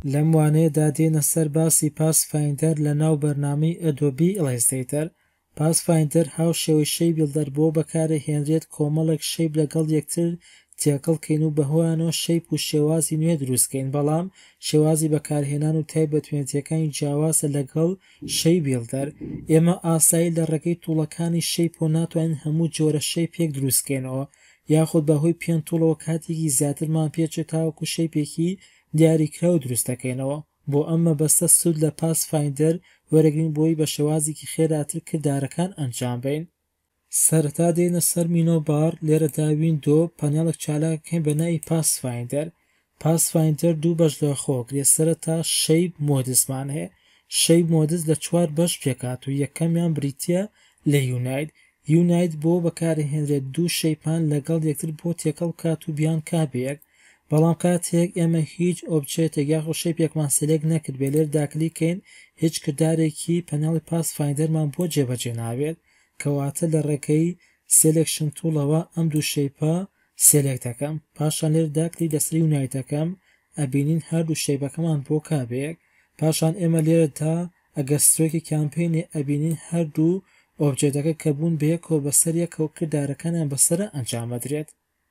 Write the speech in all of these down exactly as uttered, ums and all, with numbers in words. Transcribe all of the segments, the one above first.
لەم وانەیەدا دێنە سەر باسی پاسفایندەر لە ناو بەرنامەی ئەدۆبی ئیلەستریتەر. پاسفایندەر هاو شێوەی شەی بیلدەر بۆ بەکارەهێنرێت کۆمەڵێک شەیپ لەگەڵ یەکتر تێکەڵکەین و بەهۆیانەوە شەیپ و شێوازی نوێ دروستکەین، بەڵام شێوازی بەکارهێنان و تایبەتمەندیەکانی جیاوازە لەگەڵ شەی بیلدەر. ئێمە ئاسایی لە ڕێگەی تووڵەکانی شەیپۆ ناتوانین هەموو جۆرە شەیپێک دروستکەینەوە، یاخود بەهۆی پێنج تووڵەوە کاتێکی زیاترمان پێچێت تاوەکو شەیپێکی دیاریکراوە دروستەکەینەوە. بۆ ئەم مەبەستە سوود لە پاسفایندەر وەرەگرین بۆی بە شێوازێکی خێراتر کردارەکان ئەنجام بدەین. سەرەتا دێنە سەر مینۆبار، لێرەدا ویندۆ پەنێڵێک چالاکەکەین بە ناوی پاسفایندەر. پاسفایندەر دوو بەش لەخۆگرێت. سەرەتا شەیپ مۆدزمان هەیە. شەیپ مۆدز لە چوار بەش پێکات و یەکەمیان بریتیە لە یونایت. یونایت بۆ بەکارهێنرێت دوو شەیپان لەگەڵ یەکتر بۆ تێکەڵ کات و بیان کابەیەک، بەڵام کاتێک ئێمە هیچ ئۆبجێکتێک یاخۆ شەیپێکمان سلێک نەکرد بێ لێردا کلیکەین، هیچ کردارێکی پەنێڵی پاسفایندەرمان بۆ جێبەجێ نابێت، کەواتە لە ڕێگەی سێلێکشن تووڵەوە ئەم دوو شەیپە سێلێک دەکەم. پاشان لێردا کلیک لەسەر یونایتەکەم، ئەبینین هەردوو شەیپەکەمان بۆ کابەیەک. پاشان ئێمە لێرەدا ئەگەر سترۆکی کامپینێ ئەبینین هەردوو ئۆبجێکتەکە کە بوون بەیەکەوە بەسەر یەکەوە کردارەکانیان بەسەرە ئەنجامەدرێت.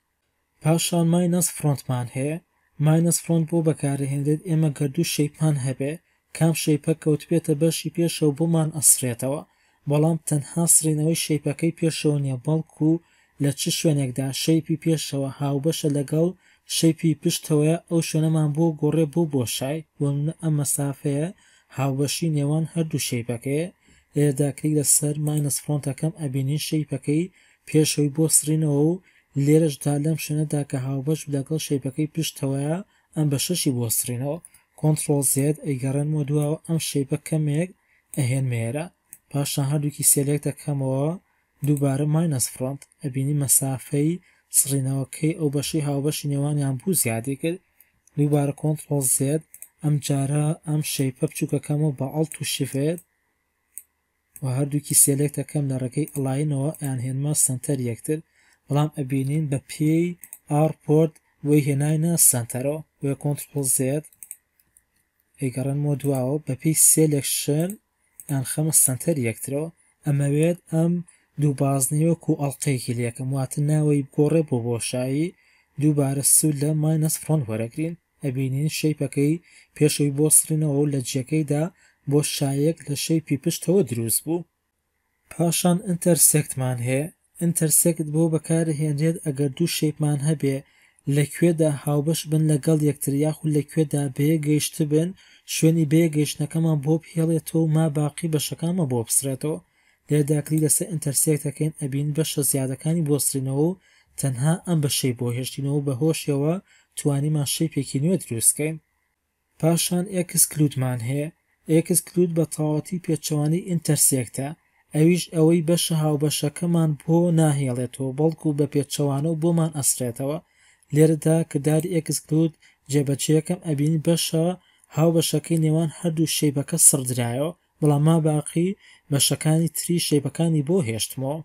پاشان ماینەس فرۆنتمان هەیە. ماینەس فرۆنت بۆ بەکارهێنرێت ئێمە گەردوو شەیپمان هەبێ، کام شەیپە کەوتبێتە بەشی پێشەوە بۆمان ئەسرێتەوە، بەڵام تەنها سرینەوەی شەیپەکەی پێشەوە نیە، بەڵکو لە چ شوێنێکدا شەیپی پێشەوە هاوبەشە لەگەڵ شەیپی پشتەوەیە ئەو شوێنەمان بۆ گۆڕێ بۆ بۆشای وەنە ئەم مەسافەیە هاوبەشی نێوان هەردوو شەیپەکەیە. لێرەدا کلیک لەسەر ماینەس فرۆنتەکەم ئەبینین شەیپەکەی پێشەوەی بۆ سرینەوە و لێرەشدا لەم شوێنەدا کە هاوبەش لەگەڵ شەیپەکەی پشتەوەیە ئەم بەشەشی بۆ سرینەوە. کۆنتڕۆڵ زێد ئەیگەڕێنمەوە دووەوە ئەم شەیپە کەمێک ئەهێنمێرە. پاشان هەردووکی سێلێک دەکەمەوە، دووبارە ماینەس فرۆنت ئەبینی مەسافەی سڕینەوەکەی ئەو بەشی هاوبەشی نێوانیان بوو زیادی کرد. دووبارە کۆنتڕۆڵ زێد ئەم جارە ئەم شەیپە بچووکەکەمەوە بە ئەڵت و شیفت و هەردووکی سێلێک دەکەم لە ڕێگەی ئەڵاینەوە یان هێنمە سنتەر یەکتر، بەڵام ئەبینین بە پێی ئارپۆرت بۆی هێناینە سنتەرەوە. وێ کۆنتڕۆڵ زێد ئەیگەڕێنمەوە دواوە بە پێی سێلێکشن یان خەمە سنتەر یەکترەوە. ئەمەوێت ئەم دوو بازنەوەکو ئەڵلقەیەکی لێکم واتە ناوەی گۆڕێ بۆ بۆشایی. دووبارە سوود لە ماینەس فرۆنت وەرەگرین، ئەبینین شەیپەکەی پێشەوەی بۆ سرینەوە و لە جێگەیدا بۆ شایەک لە شەیپی پشتەوە دروست بوو. پاشان ئینتەرسێکتمان هەیە. ئینتەرسێکت بۆ بەکارهێنرێت ئەگەر دوو شەیپمان هەبێ لەکوێدا هاوبەش بن لەگەڵ یەکتر یاخود لەکوێدا بەیە گەیشت بن، شوێنی بەیە گەیشتنەکەمان بۆ بهێڵێتەوە و ما باقی بەشەکانمە بۆ بسرێتەوە. لێرەدا کلیک لەسەر ئینتەرسێکتەکەین، ئەبین بەشە زیادەکانی بۆ سرینەوە و تەنها ئەم بەشەی بۆ هێشتینەوە بە هۆشیەوە توانیمان شەیپێکی نوێ دروستکەین. پاشان ئێکسکلودمان هەیە. ئێکسکلود بە تەواوەتی پێچەوانەی ئینتەرسێکتە، ئەویش ئەوەی بەشە هاوبەشەکەمان بۆ ناهێڵێتەوە بەڵکو بە پێچەوانە و بۆمان ئەسرێتەوە. لێرەدا کرداری ئێکسکلود جێبەجێیەکەم ئەبینی بەشە هاوبەشەکەی نێوان هەردوو شەیپەکە سڕدرایەوە، بەڵام ما باقی بەشەکانی تری شەیپەکانی بۆ هێشتمەوە.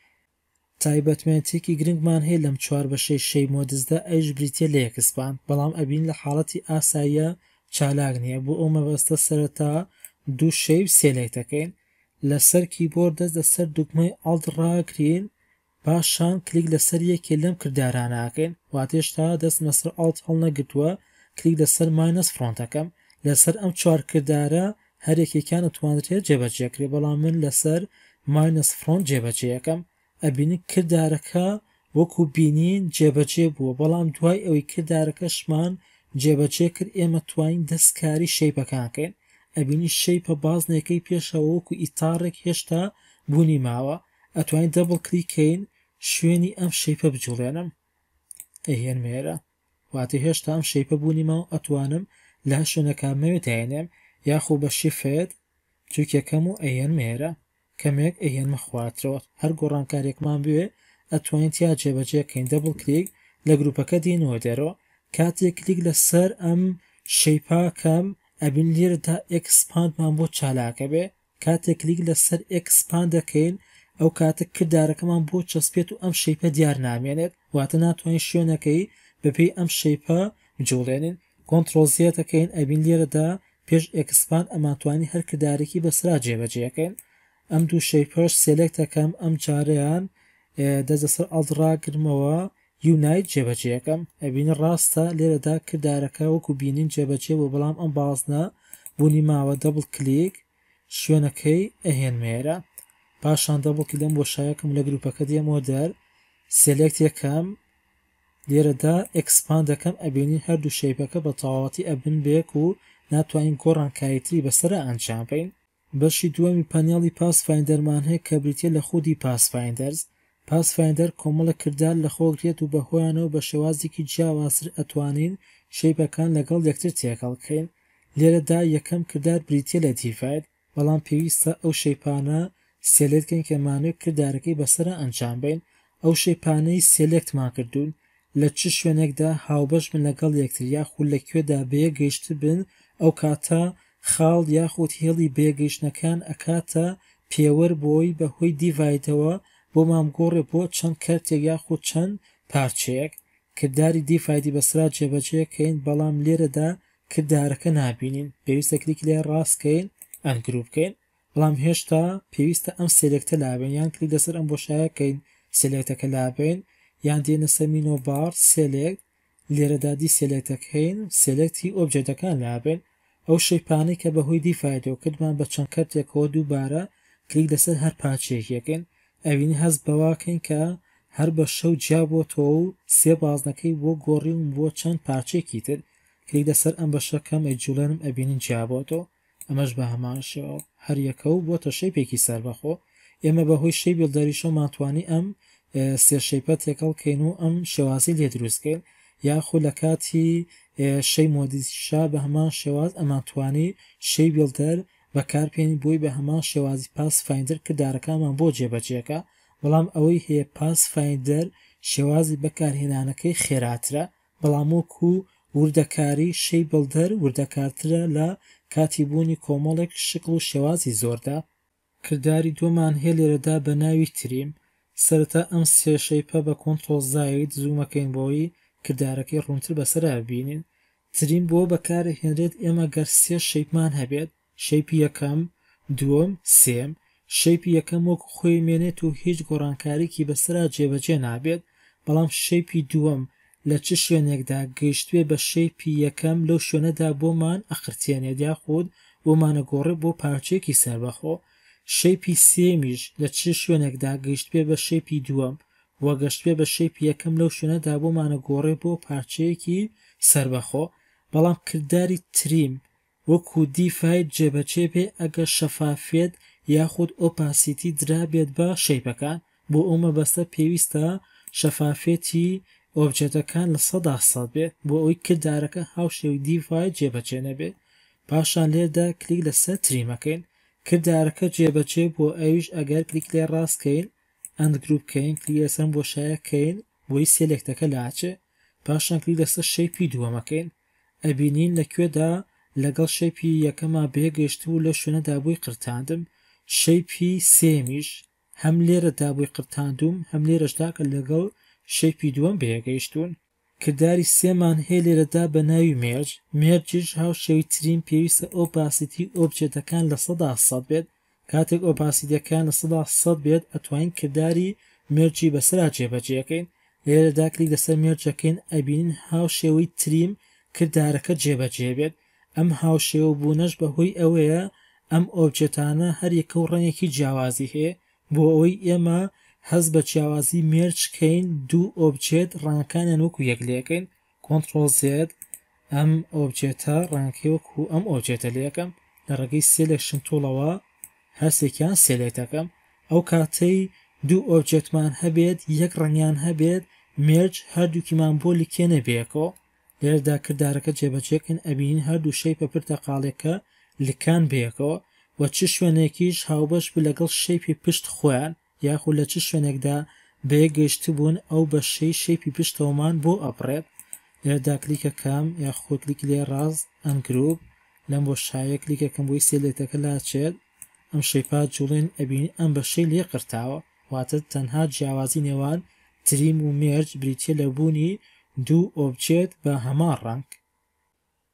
تایبەتمەندێکی گرنگمان هەیە لەم چوار بەشەی شەیپ مۆدزدا، ئەیش بریتیە لە یەکسپاند، بەڵام ئەبین لە حاڵەتی ئاساییە چالاک نییە. بۆ ئەو مەبەستە سەرەتا دوو شەیپ سێلێک دەکەین، لەسەر کیبۆرد دەست لەسەر دوگمەی ئەڵت ڕاگرین، پاشان کلیک لەسەر یەکێ لەم کرداراناکەین، واتێشتا دەست مەسەر ئەڵت هەڵنەگرتووە. کلیک لەسەر ماینەس فرۆنتەکەم، لەسەر ئەم چوار کردارە هەرێکێکیان دەتوانرێت جێبەجێکرێ، بەڵام من لەسەر ماینەس فرۆنت جێبەجێیەکەم. ئەبینی کردارەکە وەکو بینین جێبەجێ بووە، بەڵام دوای ئەوەی کردارەکەشمان جێبەجێ کرد ئێمە توانین دەستکاری شەیپەکانکەین. ئەبینی شەیپە بازنێکەی پێشەوە وەکو ئیتاڕێک هێشتا بوونی ماوە، ئەتوانین دەبڵ کلیکەین شوێنی ئەم شەیپە بجوڵێنم، ئەهێنمێرە واتە هێشتا ئەم شەیپە بوونی ماوە، ئەتوانم لە شوێنەکانمەوێت هێنێم یاخۆ بە شیفت چووکەکەم و ئەهێنمێرە کەمێک ئەهێنمە خواترەوە. هەر گۆڕانکارێکمان بوێ ئەتوانین یا جێبەجێکەین، دەبڵ کلیک لە گروپەکە دێنەوە دەرەوە. کاتێک کلیک لەسەر ئەم شەیپاکەم ئەبین لێرەدا ئێکسپاندمان بۆ چالاکە بێ. کاتێک کلیک لەسەر ئێکسپاند دەکەین ئەو کاتە کردارەکەمان بۆ چەسپێت و ئەم شەیپە دیار نامێنێت، واتە ناتوانین شوێنەکەی بەپێی ئەم شەیپە بجوڵێنین. کۆنتڕۆڵ زێت دەکەین ئەبین لێرەدا پێش ئێکسپاند ئەمانتوانی هەر کردارێکی بەسرا جێبەجێەکەین. ئەم دوو شەیپەش سێلێکت دەکەم ئەم جارەیان دەستە سەر ئەڵڕاگرمەوە یونایت جێبەجێەکەم ئەبینی ڕاستە لێرەدا کردارەکە وەکو بینین جێبەجێ بۆ بەڵام ئەم بازنە بوونی ماوە دەبڵ کلیک شوێنەکەی ئەهێنمێرە پاشان دەبڵکی لەم بۆشایەکەم لە گروپەکە دێمەوە دەر سێلێکت یەکەم لێرەدا ئەکسپاند دەکەم ئەبینین هەردوو شەیپەکە بە تەواوەتی ئەبن بێک و ناتوانین گۆڕانکاریتری بەسرە ئەنجام بین. بەشی دووەمی پەنێڵی پاسفایندەرمان هەیە کە بریتە لە خودی پاسفایندەرز. پاسفایندەر کۆمەڵە کردار لە خۆگرێت و بەهۆیانەوە بە شێوازێکی جیاوازتر ئەتوانین شەیپەکان لەگەڵ یەکتر تێکەڵکەین. لێرەدا یەکەم کردار بریتە لە دیڤاید بەڵام پێویستە ئەو شەیپانە سێلێتکەین کە مانوێت کردارەکەی بەسرە ئەنجام بین. ئەو شەیپانەی سێلێکتمان کردوون لە چ شوێنێکدا هاوبەش بن لەگەڵ یەکتر یاخود لەکوێدا بێ گەیشت بن ئەو کاتە خاڵ یاخود هێڵی بێگەیشتنەکان ئەکاتە پێوەر بۆی بەهۆی دیڤایدەوە بۆ مامگۆڕێ بۆ چەند کارتێک یاخود چەند پارچەیەک. کردداری دیڤایدی بەسرا جێبەجێکەین بەڵام لێرەدا کردارەکە نابینین پێویستە کلیک لێ ڕاستکەین ئەنگروپکەین بەڵام هێشتا پێویستە ئەم سێلێکتە لابێن یان کلیک لەسەر ئەم بۆشایەکەین سێلێکتەکە لابێن یان دێنە سەمینۆ بار سێلێک لێرەدادی سێلێکتەکەین سێلێکتی ئۆبجێکتەکان لابێن ئەو شەیپانەی کە بەهۆی دیڤایدەوە کردمان بە چەند کەرتێکەوە دووبارە کلیک لەسەر هەر پارچەیەکێکن ئەوینی هەست بەواکەین کە هەر بە شەو جیابۆتەوە و سێ بازنەکەی بۆ گۆڕیون بۆ چەند پارچێکی تر کلیک لەسەر ئەم بەشەکەم ئەجوولەنم ئەبینین جیابۆتەوە ئەمەش بە هەمان شێوە هەر یەکە و بۆتە شەیپێکی سەربەخۆ. ئێمە بەهۆی شەی بێڵدەریشە ماتوانی ئەم سێ شەیپە تێکەڵکەین و ئەم شێوازی لێ دروستکەین یاخود لە کاتی شەی مۆدیشا بە هەمان شێواز ئەمانتوانی شەی بێڵدەر بەکارپێنی بۆی بە هەمان شێوازی پاسفایندەر کردارەکانمان بۆ جێبەجێەکە بەڵام ئەوەی هەیە پاسفایندەر شێوازی بەکارهێنانەکەی خێراترە بەڵام وەکو وردەکاری شەی بڵدەر وردەکارترە لە کاتی بوونی کۆمەڵێک شکل و شێوازی زۆردا. کردداری دووەمان هەیە لێرەدا بە ناوی تریم سەرەتا ئەم سێ شەیپە بە کۆنتڕۆڵ زاید زوومەکەین بۆی کردارەکەی ڕوونتر بەسەرا ببینین. تریم بۆ بەکارهێنرێت ئێمە گەر سێ شەیپمان هەبێت شەیپی یەکەم دووەم سێم شەیپی یەکەم وەکو خۆی مێنێت و هیچ گۆڕانکارێکی بەسرا جێبەجێ نابێت بەڵام شەیپی دووەم لە چ شوێنێکدا گەیشتوێ بە شەیپی یەکەم لەو شوێنەدا بۆمان ئەخرتێنێت یاخود بۆمانە گۆڕێ بۆ پارچێکی سەربەخۆ. شەیپی سێمیش لە چ شوێنێکدا گەیشتوێ بە شەیپی دووەم وەگەشتوێ بە شەیپی یەکەم لەو شوێنەدا بۆمانە گۆڕێ بۆ پارچەیەکی سەربەخۆ بەڵام کردداری تریم وەکو دیڤاید جێبەجێ بێ ئەگەر شەفافێت یاخود ئۆپاسیتی درابێت بە شەیپەکان بۆ ئەو مەبەستە پێویستە شەفافێتی ئۆبجێکتەکان لە سەدا سەد بێت بۆ ئەوی کردارەکە هاوشێوی دیڤاید جێبەجێ نەبێت. پاشان لێردا کلیک لەسەر تریمەکەین کردارەکە جێبەجێ بۆ ئەویش ئەگەر کلیک لێ ڕاستکەین ئەندگروپکەین کلیک لەسەر بۆشایەکەین بۆی سێلێکتەکە لاچێ پاشان کلیک لەسەر شەیپی دووەمەکەین ئەبینین لەکوێدا لەگەڵ شەیپی یەکەما بێگەشت و لە شوێنەدا بووی قرتاندم شەیپی سێمیش هەم لێرەدا بووی قرتاندوم هەم لێرەشدا کە لەگەڵ شەیپی دووەم بێگەیشتون. کردداری سێمان هەیە لێرەدا بە ناوی مێرج مێرجش هاوشێوی ترین پێویستە ئۆپاسیتی ئۆبجێکتەکان لە سەدا سەد بێت کاتێک ئۆپاسیتیەکان لە سەدا سەد بێت ئەتوانین کردداری مێرجی بەسرا جێبەجێەکەین لێرەدا کلیک لەسەر مێرجەکەین ئەبینین هاوشێوەی تریم کردارەکە جێبەجێ بێت ئەم هاوشێوە بوونەش بەهۆی ئەوەیە ئەم ئۆبجێکتانە هەر یەکە و ڕەنێکی جیاوازی هەیە بۆ ئەوەی ئێمە هەست بە جیاوازی مێرجکەین دوو ئۆبجێت ڕەنگەکانیان وەکو یەکلێکەین کۆنتڕۆڵ زێد ئەم ئۆبجێتە ڕەنگەکەی وەکو ئەم ئۆبجێتە لێکەم لە ڕێگەی سێلێکشن تۆڵەوە هەرسێکیان سێلێتەکەم ئەو کاتەی دوو ئۆبجێکتمان هەبێت یەک ڕەنگیان هەبێت مێرج هەردووکیمان بۆ لیکێنە بێکەوە لێرەدا کردارەکە جێبەجێکن ئەبینین هەردوو شەیپە پرتەقاڵێکە لکان بێکەوە و چ شوێنێکیش هاوبەش بوو لەگەڵ شەیپی پشت خۆیان یاخود لە چ شوێنێکدا بێگەیشت بوون ئەو بەشەی شەیپی پشتەوەمان بۆ ئەپڕێت لێرەدا کلیکەکەم یاخۆ کلیک لێ ڕاست ئەنگروپ لەم بۆ شایە کلیکەکەم بۆی سێلێتەکە لاچێت ئەم شەیپا جوڵین ئەبین ئەم بەشەی لێ قرتاوە واتە تەنها جیاوازی نێوان تریم و مێرج بریتیە لە بوونی دوو ئۆبجێت بە هەمان ڕەنگ.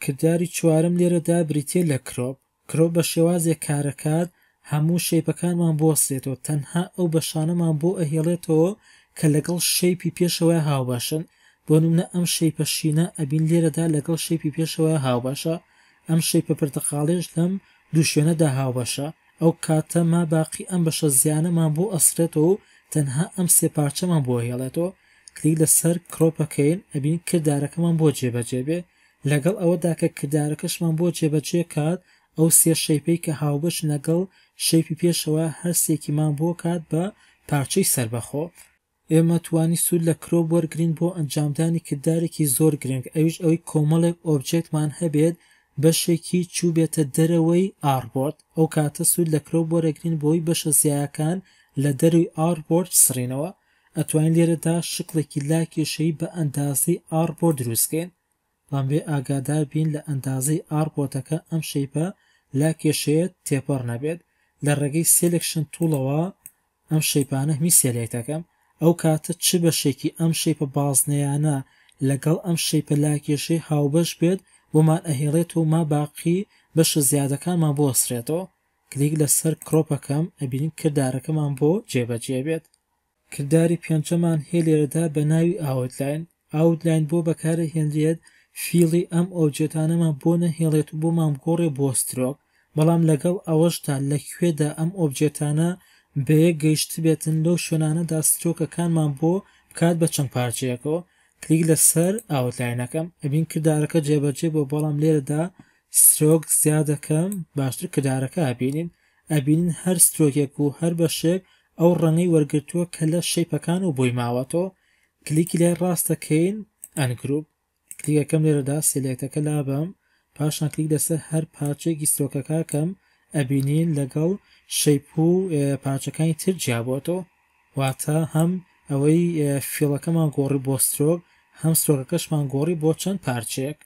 کردداری چوارم لێرەدا بریتێ لە کرۆپ. کرۆپ بە شێوازێک کارەکات هەموو شەیپەکانمان بوەسترێتەوە، تەنها ئەو بەشانەمان بۆ ئەهێڵێتەوە کە لەگەڵ شەیپی پێشەوە هاوبەشن. بۆ نمونە ئەم شەیپە شینە ئەبین لێرەدا لەگەڵ شەیپی پێشەوە هاوبەشە، ئەم شەیپە پرتەقاڵیش لەم دوو شوێنەدا هاوبەشە. ئەو کاتە ما باقی ئەم بەشە زیانەمان بۆ ئەسرێتەوە و تەنها ئەم سێ پارچەمان بۆ هێڵێتەوە. کلیک لەسەر کرۆپەکەین ئەبین کردارەکەمان بۆ جێبەجێبێ، لەگەڵ ئەوەدا کە کردارەکەشمان بۆ جێبەجێ کات ئەو سێ شەیپەی کە هاوبەش لەگەڵ شەیپی پێشەوە هەرسێکیمان بۆ کات بە پارچەی سەربەخۆ. ئێمە توانی سوود لە کرۆپ وەرگرین بۆ ئەنجامدانی کردارێکی زۆر گرنگ، ئەویش ئەوەی کۆمەڵێک ئۆبجێکتمان هەبێت بەشێکی چوو بێتە دەرەوەی ئاربۆرد. ئەو کاتە سوود لە کرۆپ وەرەگرین بۆی بەشە زیایەکان لە دەروی ئاربۆرد بسڕینەوە. ئەتوانین لێرەدا شکڵێکی لاکێشەی بە ئەندازەی ئاربۆرد دروستکەین. بەڵام بێ ئاگادار بین لە ئەندازەی ئاربۆردەکە ئەم شەیپە لاکێشەیە تێپەڕ نەبێت. لە ڕێگەی سێلێکشن توڵەوە ئەم شەیپانە هەمی سێلێت دەکەم. ئەو کاتە چ بەشێکی ئەم شەیپە بازنەیانە لەگەڵ ئەم شەیپە لاکێشەی هاوبەش بێت بۆمان ئەهێڵێتەوە ما باقی بەشە زیادەکانمان بۆ ئەسرێتەوە. کلیک لەسەر کرۆپەکەم ئەبینین کردارەکەمان بۆ جێبەجێ بێت. کردداری پێنجەمان هەیە لێرەدا بە ناوی ئاوتلاین. ئاوتلاین بۆ بەکارەهێنرێت فیڵی ئەم ئۆبجێکتانەمان بۆ نەهێڵێت و بۆمان بگۆڕێ بۆ سترۆک، بەڵام لەگەڵ ئەوەشدا لەکوێدا ئەم ئۆبجێکتانە بەیەک گەیشت بێتن لەو شوێنانەدا سترۆکەکانمان بۆ بکات بە چەند پارچەیەکەوە. کلیک لەسەر ئاوتلاینەکەم ئەبین کردارەکە جێبەجێ بۆ، بەڵام لێرەدا سترۆک زیادەکەم باشتر کردارەکە ئەبینین. ئەبینین هەر سترۆکێک و هەر بەشێک ئەو ڕەنگەی وەرگرتووە کە لە شەیپەکان و بۆی ماوەتەوە. کلیکی لای ڕاستەکەین ئەنگروپ. کلیکەکەم لێرەدا سێلێکتەکە لابم، پاشان کلیک لەسەر هەر پارچێکی سترۆکەکەکەم ئەبینین لەگەڵ شەیپ و پارچەکانی تر جیابۆتەوە، واتە هەم ئەوەی فیڵەکەمان گۆڕی بۆ سترۆک، هەم سترۆکەکەشمان گۆڕی بۆ چەند پارچەیەک.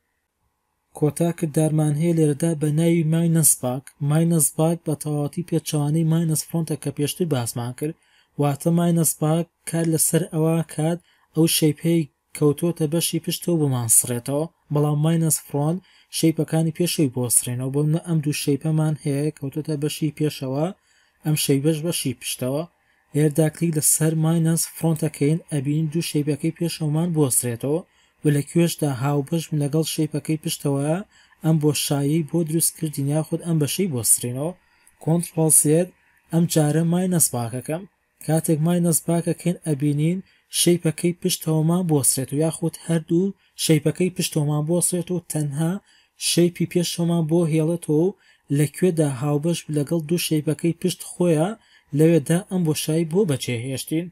کۆتا کردارمان هەیە لێرەدا بە ناوی ماینەس باک. ماینەس باک بە تەواوەتی پێچەوانەی ماینەس فڕۆنتە کە پێشتر باسمان کرد، واتە ماینەس باک کار لەسەر ئەوە کات ئەو شەیپەی کەوتۆتە بەشی پشتەوە بمان سڕێتەوە، بەڵام ماینەس فڕۆنت شەیپەکانی پێشەوەی بۆ سڕێنەوە. بۆ منە ئەم دوو شەیپەمان هەیە کەوتۆتە بەشی پێشەوە، ئەم شەیپەش بەشی پشتەوە. لێرەدا کلیک لەسەر ماینەس فڕۆنتەکەین ئەبینین دوو شەیپەکەی پێشەوەمان بۆ سرێتەوە و لە کوێشدا هاوبەش لەگەڵ شەیپەکەی پشتەوە ئەم بۆ شایی بۆ دروست کردین یاخود ئەم بەشەی بۆ سرێنەوە. کۆنتڕۆڵ زێد ئەم جارە ماینەس باکەکەم. کاتێک ماینەس باکەکەین ئەبینین شەیپەکەی پشتەوەمان بۆ سرێت و یاخود هەردوو شەیپەکەی پشتەوەمان بۆ سرێت و تەنها شەیپی پێشەوەمان بۆ هێڵێتەوە و لەکوێدا هاوبەش لەگەڵ دوو شەیپەکەی پشت خۆیە لەوێدا ئەم بۆ شایی بۆ بەجێهێشتین.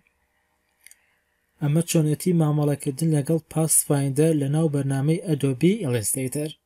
ئەمە چۆنێتی مامەڵەکردن لەگەڵ پاسفایندەر لە ناو بەرنامەی ئەدۆبی ئیلەستریتەر.